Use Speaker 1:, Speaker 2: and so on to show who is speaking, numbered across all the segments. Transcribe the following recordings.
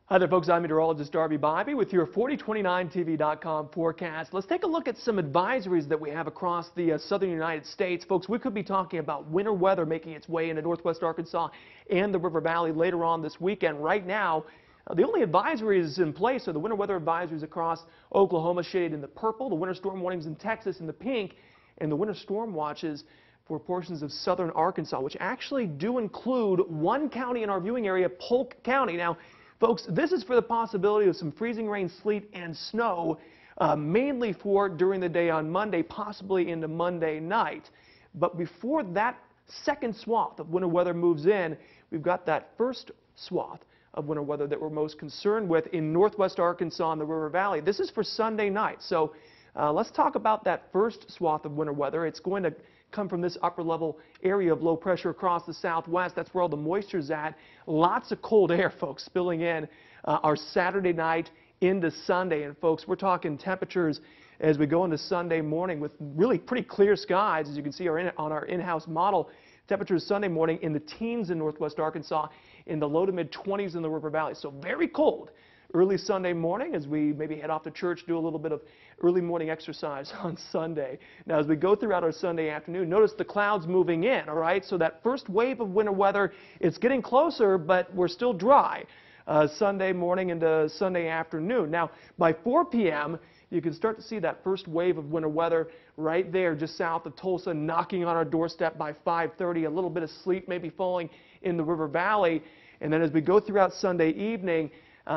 Speaker 1: Hi there, folks. I'm meteorologist Darby with your 4029tv.com forecast. Let's take a look at some advisories that we have across the southern United States. Folks, we could be talking about winter weather making its way into northwest Arkansas and the River Valley later on this weekend. Right now, the only advisories in place are the winter weather advisories across Oklahoma, shaded in the purple, the winter storm warnings in Texas in the pink, and the winter storm watches for portions of southern Arkansas, which actually do include one county in our viewing area, Polk County. Now, folks, this is for the possibility of some freezing rain, sleet, and snow, mainly for during the day on Monday, possibly into Monday night. But before that second swath of winter weather moves in, we've got that first swath of winter weather that we're most concerned with in northwest Arkansas and the River Valley. This is for Sunday night. So let's talk about that first swath of winter weather. It's going to come from this upper level area of low pressure across the southwest. That's where all the moisture's at. Lots of cold air, folks, spilling in our Saturday night into Sunday. And folks, we're talking temperatures as we go into Sunday morning with really pretty clear skies, as you can see on our in-house model. Temperatures Sunday morning in the teens in northwest Arkansas, in the low to mid 20s in the River Valley. So very cold early Sunday morning as we maybe head off to church, do a little bit of early morning exercise on Sunday. Now, as we go throughout our Sunday afternoon, notice the clouds moving in, all right? So that first wave of winter weather, it's getting closer, but we're still dry Sunday morning into Sunday afternoon. Now, by 4 p.m., you can start to see that first wave of winter weather right there just south of Tulsa, knocking on our doorstep by 5:30. A little bit of sleet maybe falling in the River Valley. And then as we go throughout Sunday evening,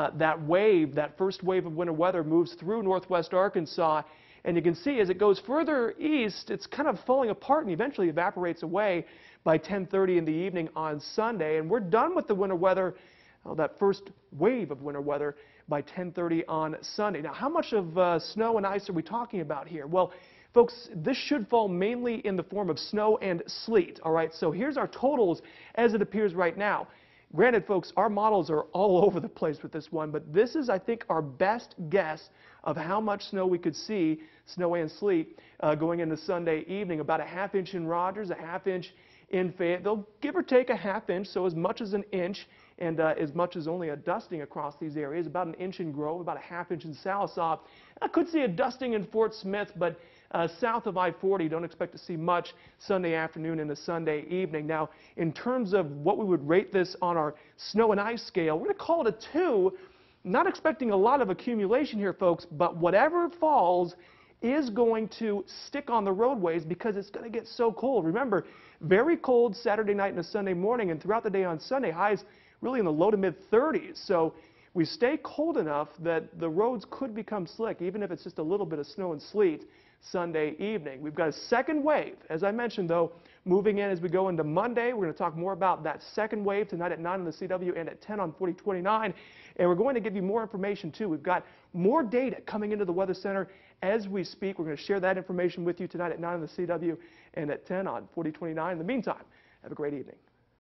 Speaker 1: that first wave of winter weather moves through northwest Arkansas. And you can see as it goes further east, it's kind of falling apart and eventually evaporates away by 10:30 in the evening on Sunday. And we're done with the winter weather, that first wave of winter weather, by 10:30 on Sunday. Now, how much of snow and ice are we talking about here? Well, folks, this should fall mainly in the form of snow and sleet. All right, so here's our totals as it appears right now. Granted, folks, our models are all over the place with this one, but this is, I think, our best guess of how much snow we could see, snow and sleet, going into Sunday evening. About a ½ inch in Rogers, a ½ inch in Fayetteville, give or take a ½ inch, so as much as an inch, and as much as only a dusting across these areas. About an inch in Grove, about a ½ inch in Salisaw. I could see a dusting in Fort Smith, but south of I-40, don't expect to see much Sunday afternoon into Sunday evening. Now, in terms of what we would rate this on our snow and ice scale, we're going to call it a 2. Not expecting a lot of accumulation here, folks, but whatever falls is going to stick on the roadways because it's going to get so cold. Remember, very cold Saturday night and Sunday morning, and throughout the day on Sunday, highs really in the low to mid 30s. So we stay cold enough that the roads could become slick, even if it's just a little bit of snow and sleet Sunday evening. We've got a second wave, as I mentioned, though, moving in as we go into Monday. We're going to talk more about that second wave tonight at 9 on the CW and at 10 on 4029. And we're going to give you more information, too. We've got more data coming into the Weather Center as we speak. We're going to share that information with you tonight at 9 on the CW and at 10 on 4029. In the meantime, have a great evening.